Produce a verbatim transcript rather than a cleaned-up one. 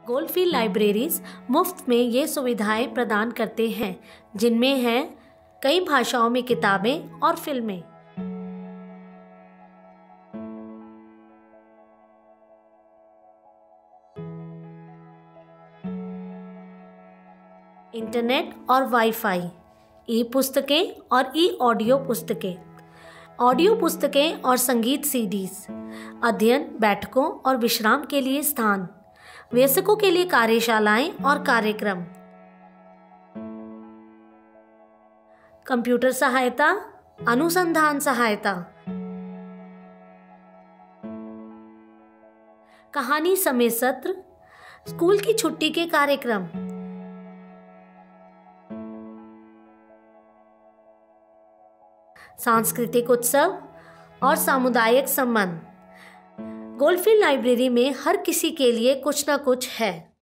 Goldfield libraries मुफ्त में ये सुविधाएं प्रदान करते हैं, जिनमें हैं कई भाषाओं में किताबें और फिल्में। इंटरनेट और वाईफाई, ई पुस्तकें और ई ऑडियो पुस्तकें, ऑडियो पुस्तकें और संगीत सीडीज, अध्ययन, बैठकों और विश्राम के लिए स्थान, वयस्कों के लिए कार्यशालाएं और कार्यक्रम, कंप्यूटर सहायता, अनुसंधान सहायता, कहानी समय सत्र, स्कूल की छुट्टी के कार्यक्रम, सांस्कृतिक उत्सव और सामुदायिक संबंध। गोल्डफील्ड लाइब्रेरी में हर किसी के लिए कुछ न कुछ है।